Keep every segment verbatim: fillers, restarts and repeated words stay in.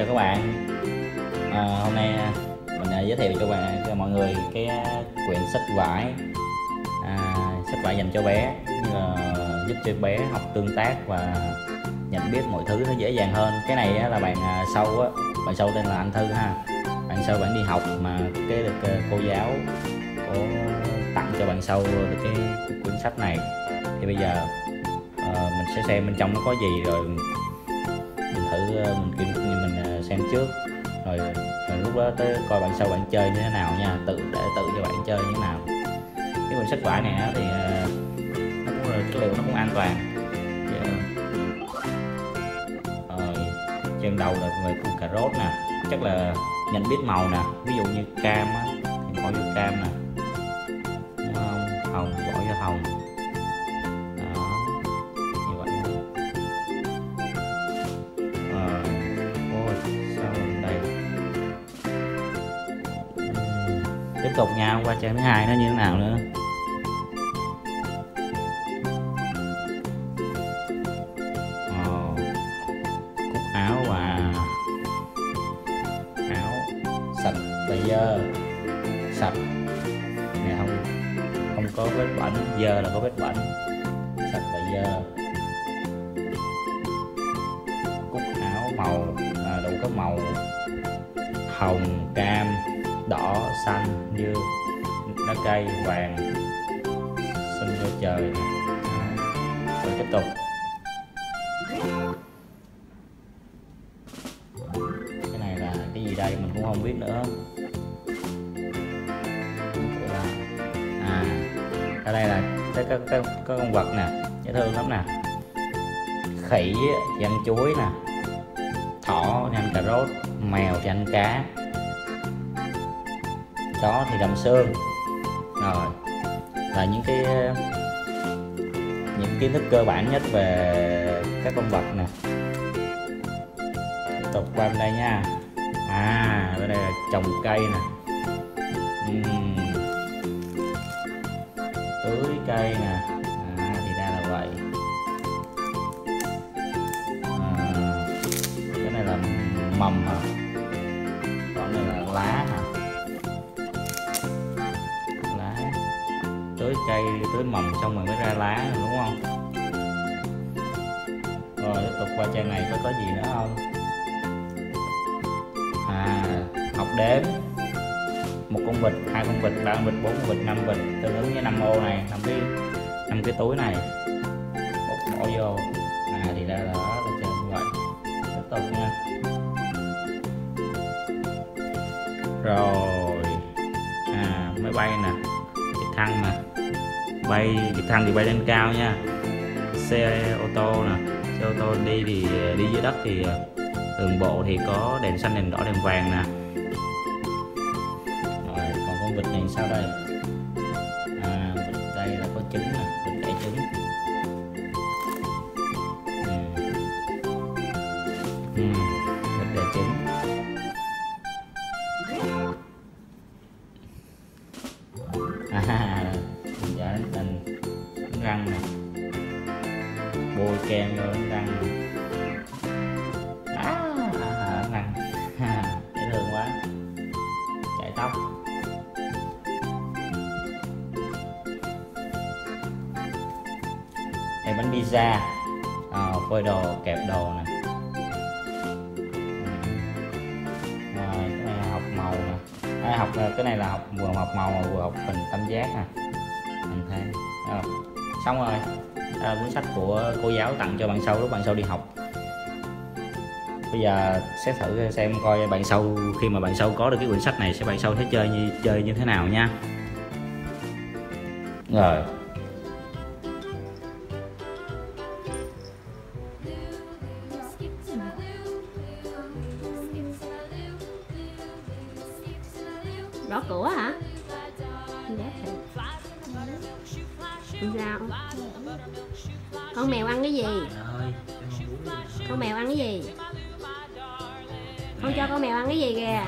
các bạn. À, hôm nay mình à, giới thiệu cho bạn cho mọi người cái quyển sách vải à, sách vải dành cho bé, như là giúp cho bé học tương tác và nhận biết mọi thứ nó dễ dàng hơn. Cái này á, là bạn à, Sâu á, bạn Sâu tên là anh Thư ha. Bạn Sâu bạn đi học mà cái được cô giáo có tặng cho bạn Sâu được cái quyển sách này, thì bây giờ uh, mình sẽ xem bên trong nó có gì, rồi mình thử uh, mình kiểm mình uh, xem trước, rồi, rồi lúc đó tới coi bạn Sâu bạn chơi như thế nào nha, tự để tự cho bạn chơi như thế nào. Cái quyển sách vải này á, thì uh, nó cũng là chất liệu nó cũng an toàn. Rồi trên đầu là về củ cà rốt nè, chắc là nhận biết màu nè, ví dụ như cam á thì bỏ vô cam nè, đúng không? Hồng bỏ vô hồng đó, như vậy. Ờ, ôi sao đây. Uhm, tiếp tục nha, qua trang thứ hai nó như thế nào nữa. Ờ, cúc áo và áo sạch và dơ. Sạch này không không có vết bẩn, dơ là có vết bẩn. Sạch và dơ. Cúc áo màu à, đủ các màu: hồng, cam, đỏ, xanh, như lá cây, vàng, xanh da trời. Đó. Rồi tiếp tục. Cái này là cái gì đây mình cũng không biết nữa. À, ở đây là cái có, có, có con vật nè, dễ thương lắm nè. Khỉ thì ăn chuối nè, thỏ thì ăn cà rốt, mèo thì ăn cá, chó thì gặm xương. Rồi là những cái những kiến thức cơ bản nhất về các con vật nè. Tiếp tục qua bên đây nha. À, bên đây là trồng cây nè. uhm. Tưới cây nè. À, thì ra là vậy. À, cái này là mầm hả? Còn đây là lá hả? Lá. Tưới cây, tưới mầm xong rồi mới ra lá, đúng không? Rồi tiếp tục qua trang này có có gì nữa không? À, học đếm. Một con vịt, hai con vịt, ba con vịt, bốn con vịt, năm vịt, tương ứng với năm ô này, năm cái năm cái túi này bỏ, bỏ vô. À, thì ra là đó là chơi như vậy. Tiếp tục nha. Rồi à, máy bay nè, trực thăng nè, bay trực thăng thì bay lên cao nha. Xe ô tô nè, xe ô tô đi thì đi dưới đất, thì đường bộ thì có đèn xanh, đèn đỏ, đèn vàng nè. Rồi còn con vịt này sao đây? À, vịt đây là có trứng nè, vịt đẻ trứng. Ừ. Ừ, vịt đẻ trứng. À, dạ thành răng nè, bôi kem vô đánh răng nè. À, à, răng dễ thương quá. Chải tóc. Đây bánh pizza, à, phơi đồ, kẹp đồ nè. Rồi cái này học màu nè. À, học cái này là học vừa học màu vừa học hình tam giác nè, hình thang. Rồi xong rồi. Đây là cuốn sách của cô giáo tặng cho bạn Sâu lúc bạn Sâu đi học. Bây giờ sẽ thử xem coi bạn Sâu, khi mà bạn Sâu có được cái quyển sách này sẽ bạn Sâu sẽ chơi như chơi như thế nào nha. Rồi gõ cửa hả? Sao? Con mèo ăn cái gì? Con mèo ăn cái gì? Con cho con mèo ăn cái gì kìa?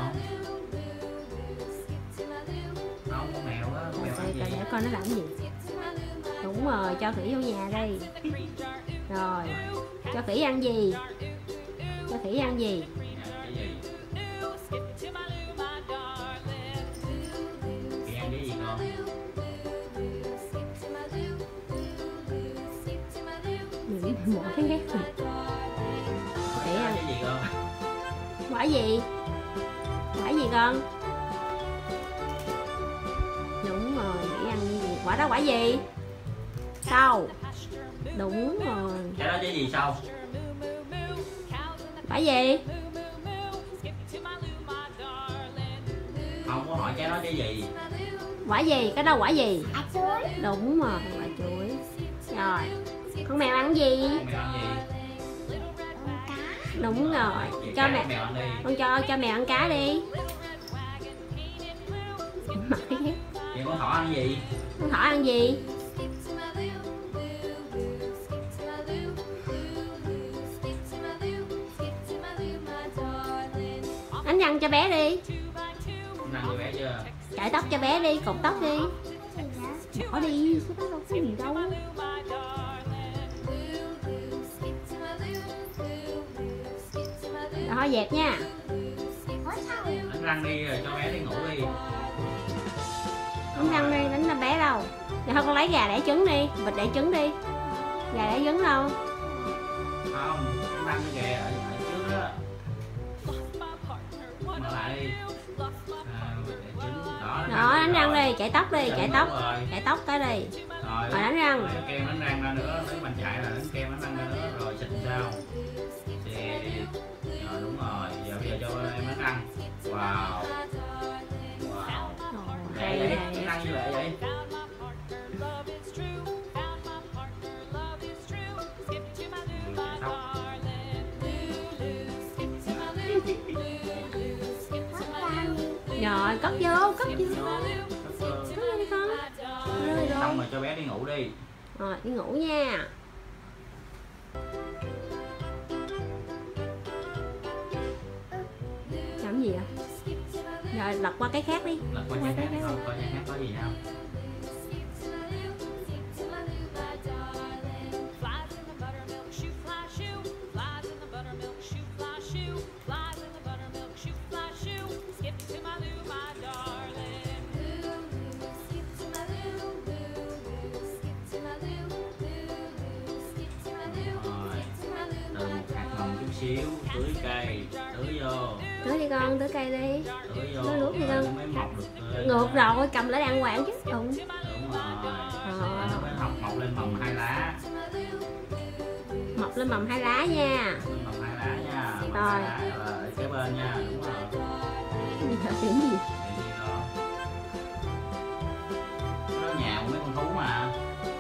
Để coi nó làm cái gì. Đúng rồi, cho khỉ vô nhà đây. Rồi, cho khỉ ăn gì? Cho khỉ ăn gì? Bộ thấy ghét rồi. Để ăn cái gì con? Quả gì? Quả gì con? Đúng rồi, để ăn cái gì? Quả đó quả gì? Sau. Đúng rồi. Cái đó cái gì sau? Quả gì? Không có hỏi cái đó cái gì. Quả gì? Cái đó quả gì? À chuối. Đúng rồi, quả chuối. Rồi, con mèo ăn gì? Con mèo ăn gì? Cá. Đúng rồi, Vậy cho cá mèo. mèo ăn đi. Con cho cho mèo ăn cá đi. Mặt cái ghét. Vậy con thỏ ăn gì? Con thỏ ăn gì? Đánh răng cho bé đi. Con ăn cho bé chưa? Chải tóc cho bé đi, cột tóc đi. Bỏ đi, cái đó đâu có gì đâu. Rồi thôi dẹp nha. Ủa sao? Đánh răng đi rồi cho bé đi ngủ đi. Đánh răng đi, đánh ra bé đâu. Rồi thôi con lấy gà đẻ trứng đi, vịt đẻ trứng đi. Gà đẻ trứng đâu? Không, đánh răng đi kìa, ở ở trước đó. Mở lại đi. À, để trứng đó. Đó, đánh răng đi, chải tóc đi, Dạ, chải đúng tóc. rồi. Chải tóc tới đi. Rồi, Rồi đánh răng. lấy kem đánh răng ra nữa, lấy bàn chải là đánh kem đánh răng ra nữa, rồi xịt sao? Xịt. Rồi đúng rồi, giờ bây giờ cho em đánh răng. Wow. Wow. Rồi, Lẹ hay vậy, hay. đánh răng như lẹ vậy. Rồi, cất vô, cất vô. Vô, cất vô. Cất vô đi con. Rồi, Xong rồi. rồi cho bé đi ngủ đi. Rồi, đi ngủ nha. Làm gì vậy? Rồi, lật qua cái khác đi. Lật qua Qua nhà cái khác khác không? đi. Coi nhà khác có gì không? Rồi, từ một hạt mầm chút xíu, tưới cây, tưới vô, Tưới đi con, tưới cây đi. tưới vô, Tưới nước đi rồi con. nó mới mọc được lên. Ngược rồi, cầm lại đàng hoàng chứ. Đúng. Đúng rồi. Rồi nó mới mọc mọc lên mầm hai lá. Mọc lên mầm hai lá nha. Lên mầm hai lá nha. Mầm Rồi. hai lá rồi ở kế bên nha. Đúng rồi. Bây giờ tiếng gì? Để đi đó. Cái đó nhà của mấy con thú mà.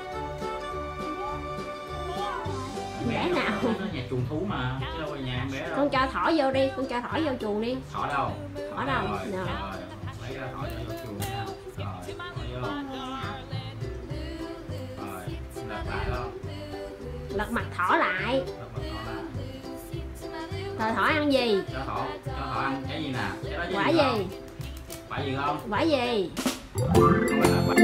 Bé nào? Nó nhà chuồng thú mà, chứ đâu phải nhà em bé đâu. Con cho thỏ vô đi, con cho thỏ vô chuồng đi. Thỏ đâu? Thỏ đâu? Rồi, Rồi. rồi. Lấy ra thỏ cho vô chuồng nha. Rồi, thỏ vô. Rồi, lật lại đó. Lật mặt thỏ lại. Lật mặt thỏ lại. Rồi thỏ ăn gì? Cho thỏ, cho thỏ ăn cái gì nè? Cái đó Quả cái gì? không? Quả gì không? Quả gì? Không phải là quả.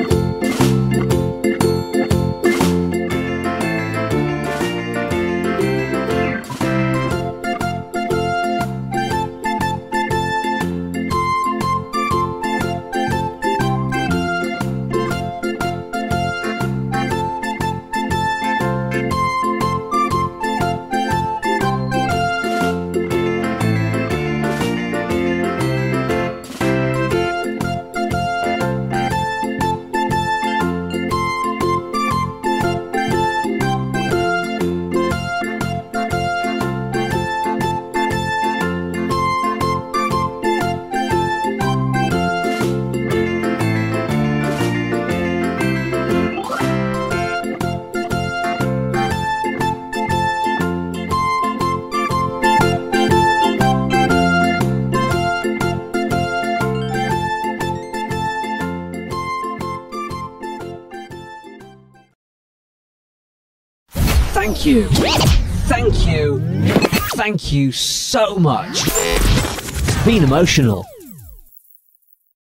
Thank you. Thank you. Thank you so much. It's been emotional.